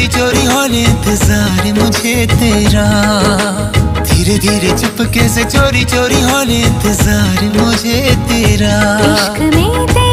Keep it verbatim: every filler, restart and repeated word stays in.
चोरी चोरी हौले इंतजार मुझे तेरा, धीरे धीरे चुपके से चोरी चोरी हौले इंतजार मुझे तेरा। इश्क में तेरा